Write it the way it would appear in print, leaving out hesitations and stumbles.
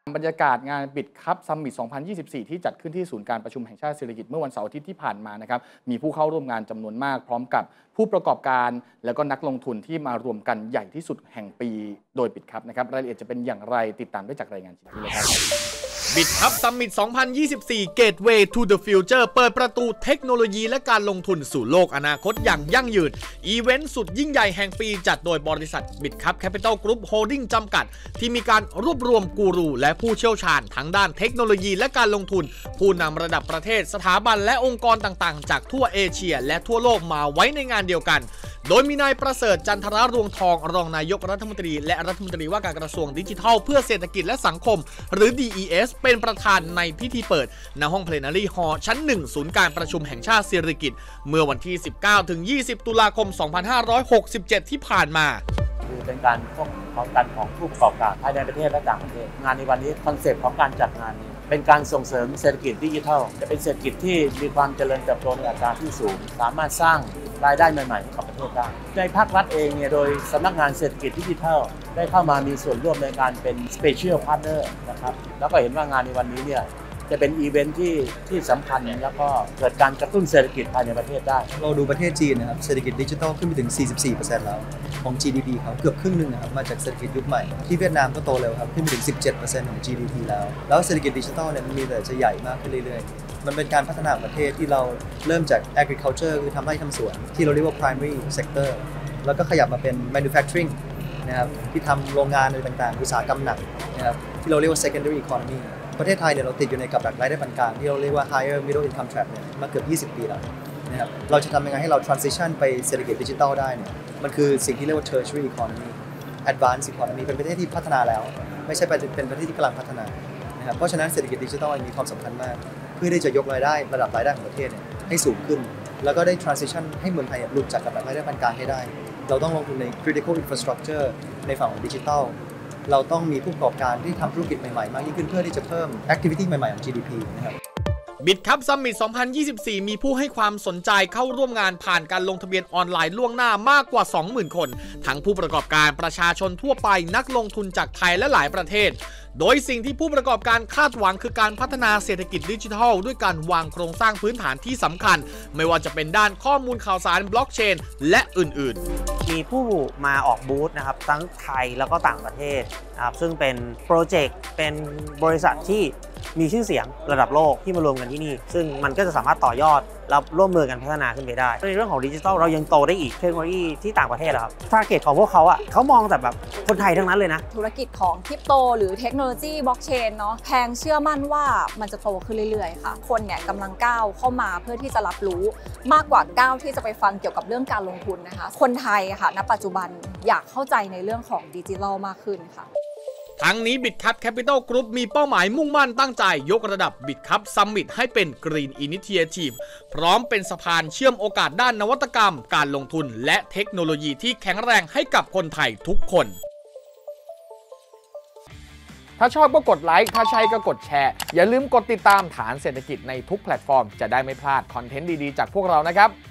บรรยากาศงานบิดคัพซัมมิต 2024 ที่จัดขึ้นที่ศูนย์การประชุมแห่งชาติเศรษฐกิจเมื่อวันเสาร์อาทิตย์ที่ผ่านมานะครับมีผู้เข้าร่วมงานจำนวนมากพร้อมกับผู้ประกอบการและก็นักลงทุนที่มารวมกันใหญ่ที่สุดแห่งปีโดยบิดคัพนะครับรายละเอียดจะเป็นอย่างไรติดตามได้จากรายงานชิ้นนี้เลยครับบิดคัพซัมมิต 2024 Gateway to the Future เปิดประตูเทคโนโลยีและการลงทุนสู่โลกอนาคตอย่างยั่งยืนอีเวนต์สุดยิ่งใหญ่แห่งปีจัดโดยบริษัทบิดคัพแคปิตอลกรุ๊ปโฮลดิ้งจำกัดที่มีการรวบรวมกูรูและผู้เชี่ยวชาญทั้งด้านเทคโนโลยีและการลงทุนผู้นำระดับประเทศสถาบันและองค์กรต่างๆจากทั่วเอเชียและทั่วโลกมาไว้ในงานเดียวกันโดยมีนายประเสริฐจันทรรวงทองรองนายกรัฐมนตรีและรัฐมนตรีว่าการกระทรวงดิจิทัลเพื่อเศรษฐกิจและสังคมหรือ DES เป็นประธานในพิธีเปิดณห้อง Plenary Hall ชั้น 1 ศูนย์การประชุมแห่งชาติสิริกิติ์เมื่อวันที่ 19-20 ตุลาคม 2567 ที่ผ่านมาคือเป็นการพบกันของผู้ประกอบการภายในประเทศและต่างประเทศงานในวันนี้คอนเซปต์ของการจัดงานนี้เป็นการส่งเสริมเศรษฐกิจดิจิทัลจะเป็นเศรษฐกิจที่มีความเจริญเติบโตในอัตราที่สูงสามารถสร้างรายได้ใหม่ๆให้กับประเทศได้ในภาครัฐเองเนี่ยโดยสำนักงานเศรษฐกิจดิจิทัลได้เข้ามามีส่วนร่วมในการเป็น Special Partner นะครับแล้วก็เห็นว่างานในวันนี้เนี่ยจะเป็นอีเวนท์ที่สำคัญแล้วก็เกิดการกระตุ้นเศรษฐกิจภายในประเทศได้เราดูประเทศจีนนะครับเศรษฐกิจดิจิทัลขึ้นไปถึง 44% แล้วของ GDP เขาเกือบครึ่งนึงนะครับมาจากเศรษฐกิจยุคใหม่ที่เวียดนามก็โตเร็วครับขึ้นไปถึง 17% ของ GDP แล้วเศรษฐกิจดิจิทัลเนี่ยมันมีแต่จะใหญ่มากขึ้นเรื่อยๆมันเป็นการพัฒนาประเทศที่เราเริ่มจาก agriculture คือทำไร่ทำสวนที่เราเรียกว่า primary sector แล้วก็ขยับมาเป็น manufacturing นะครับที่ทำโรงงานอะไรต่างๆอุตสาหกรรมหนักนะครับที่เราเรียกว่า secondary economyประเทศไทยเนี่ยเราติดอยู่ในกับดักรายได้ปานกลางที่เราเรียกว่า higher middle income trap เนี่ยมาเกือบ20 ปีแล้วนะครับเราจะทำยังไงให้เรา transition ไปเศรษฐกิจดิจิทัลได้เนี่ยมันคือสิ่งที่เรียกว่า tertiary economy advanced economy เป็นประเทศที่พัฒนาแล้วไม่ใช่เป็นประเทศที่กำลังพัฒนานะครับเพราะฉะนั้นเศรษฐกิจดิจิทัลมีความสำคัญมากเพื่อที่จะยกรายได้ระดับรายได้ของประเทศเนี่ยให้สูงขึ้นแล้วก็ได้ transition ให้เมืองไทยหลุดจากกับดักรายได้ปานกลางให้ได้เราต้องลงทุนใน critical infrastructure ในฝั่งของดิจิทัลเราต้องมีผู้ประกอบการที่ทำธุรกิจใหม่ๆมากยิ่งขึ้นเพื่อที่จะเพิ่ม activity ใหม่ๆของ GDP นะครับบิดคัพซัมมิต 2024 มีผู้ให้ความสนใจเข้าร่วมงานผ่านการลงทะเบียนออนไลน์ล่วงหน้ามากกว่า 20,000 คนทั้งผู้ประกอบการประชาชนทั่วไปนักลงทุนจากไทยและหลายประเทศโดยสิ่งที่ผู้ประกอบการคาดหวังคือการพัฒนาเศรษฐกิจดิจิทัลด้วยการวางโครงสร้างพื้นฐานที่สำคัญไม่ว่าจะเป็นด้านข้อมูลข่าวสารบล็อกเชนและอื่นๆมีผู้มาออกบูธนะครับทั้งไทยแล้วก็ต่างประเทศนะครับซึ่งเป็นโปรเจกต์เป็นบริษัทที่มีชื่อเสียงระดับโลกที่มารวมกันที่นี่ซึ่งมันก็จะสามารถต่อยอดแล้วร่วมมือกันพัฒนาขึ้นไปได้ในเรื่องของดิจิทัลเรายังโตได้อีกเทคโนโลยีที่ต่างประเทศครับทาร์เก็ตของพวกเขาเขามองแต่แบบคนไทยทั้งนั้นเลยนะธุรกิจของคริปโตหรือเทคโนโลยีบล็อกเชนเนาะแพงเชื่อมั่นว่ามันจะโตขึ้นเรื่อยๆค่ะคนเนี่ยกำลังก้าวเข้ามาเพื่อที่จะรับรู้มากกว่าก้าวที่จะไปฟังเกี่ยวกับเรื่องการลงทุนนะคะคนไทยค่ะณปัจจุบันอยากเข้าใจในเรื่องของดิจิทัลมากขึ้นค่ะทั้งนี้บิดคัพแคปิตอลกรุ๊ปมีเป้าหมายมุ่งมั่นตั้งใจยกระดับบิดคัพซัมมิตให้เป็น Green Initiative พร้อมเป็นสะพานเชื่อมโอกาสด้านนวัตกรรมการลงทุนและเทคโนโลยีที่แข็งแรงให้กับคนไทยทุกคนถ้าชอบก็กดไลค์ถ้าใช่ก็กดแชร์อย่าลืมกดติดตามฐานเศรษฐกิจในทุกแพลตฟอร์มจะได้ไม่พลาดคอนเทนต์ดีๆจากพวกเรานะครับ